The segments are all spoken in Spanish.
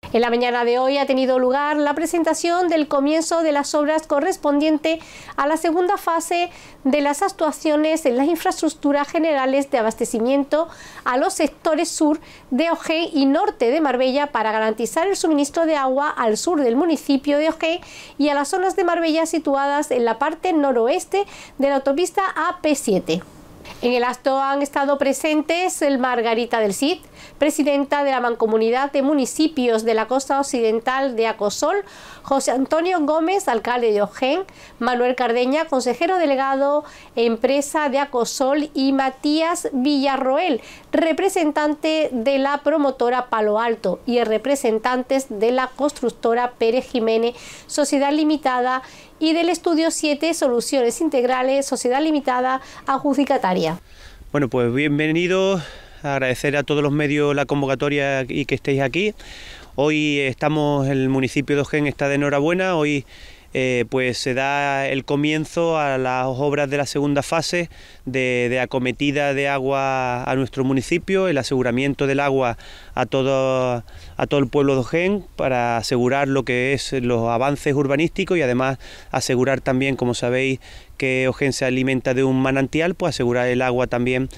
En la mañana de hoy ha tenido lugar la presentación del comienzo de las obras correspondiente a la segunda fase de las actuaciones en las infraestructuras generales de abastecimiento a los sectores sur de Ojén y norte de Marbella para garantizar el suministro de agua al sur del municipio de Ojén y a las zonas de Marbella situadas en la parte noroeste de la autopista AP7. En el acto han estado presentes Margarita del Cid, presidenta de la Mancomunidad de Municipios de la Costa Occidental de Acosol, José Antonio Gómez, alcalde de Ojén, Manuel Cardeña, consejero delegado empresa de Acosol, y Matías Villarroel, representante de la promotora Palo Alto, y representantes de la constructora Pérez Jiménez, Sociedad Limitada, y del Estudio 7 Soluciones Integrales, Sociedad Limitada, adjudicataria. Bueno, pues bienvenidos, agradecer a todos los medios la convocatoria y que estéis aquí. Hoy estamos, el municipio de Ojén está de enhorabuena, hoy pues se da el comienzo a las obras de la segunda fase de acometida de agua a nuestro municipio, el aseguramiento del agua a todo el pueblo de Ojén para asegurar lo que es los avances urbanísticos y además asegurar también, como sabéis, que Ojén se alimenta de un manantial, pues asegurar el agua también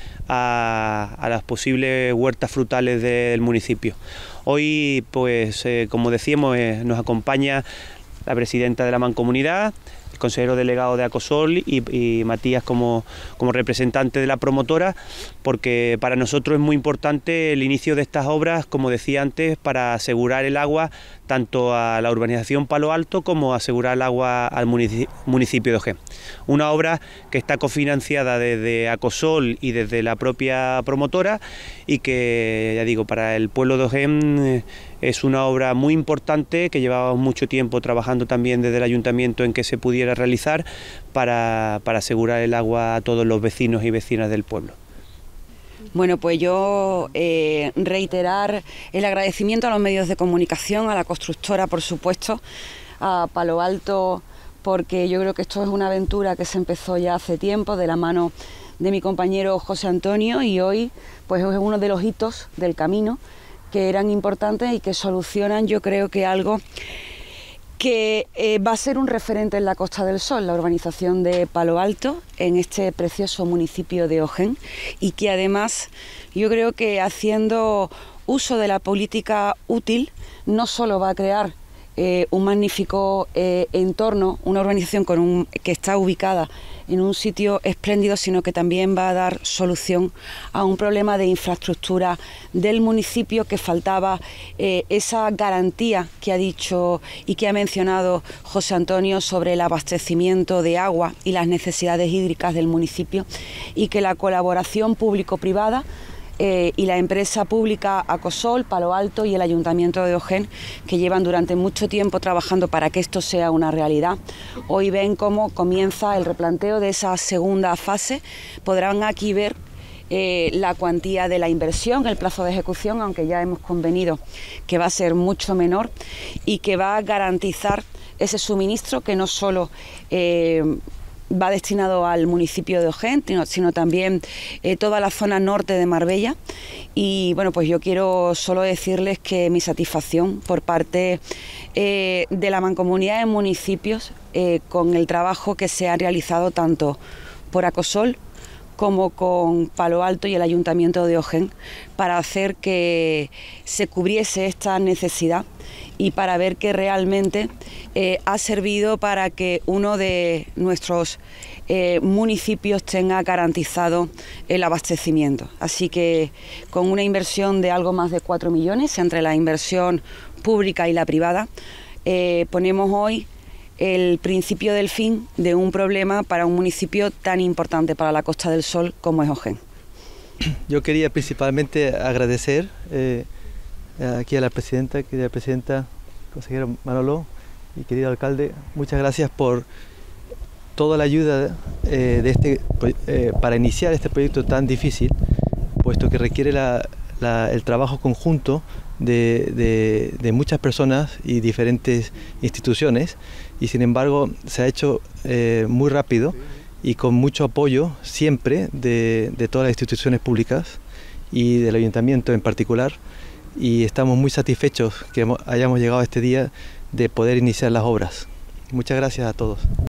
a las posibles huertas frutales del municipio. Hoy, pues como decíamos, nos acompaña la presidenta de la Mancomunidad, el consejero delegado de Acosol y Matías como representante de la promotora, porque para nosotros es muy importante el inicio de estas obras, como decía antes, para asegurar el agua tanto a la urbanización Palo Alto como asegurar el agua al municipio de Ojén. Una obra que está cofinanciada desde Acosol y desde la propia promotora y que, ya digo, para el pueblo de Ojén es una obra muy importante que llevábamos mucho tiempo trabajando también desde el ayuntamiento en que se pudiera realizar para asegurar el agua a todos los vecinos y vecinas del pueblo. Bueno, pues yo reiterar el agradecimiento a los medios de comunicación, a la constructora, por supuesto, a Palo Alto, porque yo creo que esto es una aventura que se empezó ya hace tiempo de la mano de mi compañero José Antonio, y hoy pues es uno de los hitos del camino que eran importantes y que solucionan, yo creo, que algo que va a ser un referente en la Costa del Sol, la urbanización de Palo Alto, en este precioso municipio de Ojén, y que además yo creo que haciendo uso de la política útil no solo va a crear un magnífico entorno, una urbanización que está ubicada en un sitio espléndido, sino que también va a dar solución a un problema de infraestructura del municipio, que faltaba esa garantía que ha dicho y que ha mencionado José Antonio sobre el abastecimiento de agua y las necesidades hídricas del municipio, y que la colaboración público-privada y la empresa pública Acosol, Palo Alto y el Ayuntamiento de Ojén, que llevan durante mucho tiempo trabajando para que esto sea una realidad, hoy ven cómo comienza el replanteo de esa segunda fase. Podrán aquí ver la cuantía de la inversión, el plazo de ejecución, aunque ya hemos convenido que va a ser mucho menor y que va a garantizar ese suministro que no solo va destinado al municipio de Ojén, sino también toda la zona norte de Marbella. Y bueno, pues yo quiero solo decirles que mi satisfacción por parte de la Mancomunidad de Municipios con el trabajo que se ha realizado tanto por Acosol como con Palo Alto y el Ayuntamiento de Ojén para hacer que se cubriese esta necesidad y para ver que realmente ha servido para que uno de nuestros municipios tenga garantizado el abastecimiento. Así que con una inversión de algo más de 4 millones entre la inversión pública y la privada, ponemos hoy el principio del fin de un problema para un municipio tan importante para la Costa del Sol como es Ojén. Yo quería principalmente agradecer aquí a la presidenta, consejero Manolo y querido alcalde, muchas gracias por toda la ayuda para iniciar este proyecto tan difícil, puesto que requiere el trabajo conjunto de muchas personas y diferentes instituciones, y sin embargo se ha hecho muy rápido y con mucho apoyo siempre de todas las instituciones públicas y del ayuntamiento en particular, y estamos muy satisfechos que hayamos llegado a este día de poder iniciar las obras. Muchas gracias a todos.